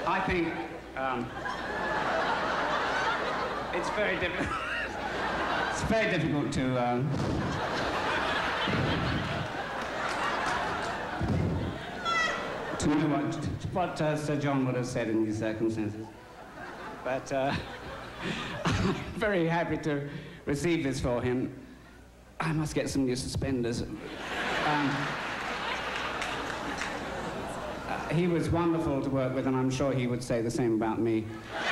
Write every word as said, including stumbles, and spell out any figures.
I think um, it's very difficult. It's very difficult to. Um, to know what, what uh, Sir John would have said in these circumstances. But uh, I'm very happy to receive this for him. I must get some new suspenders. Um, uh, he was wonderful to work with, and I'm sure he would say the same about me.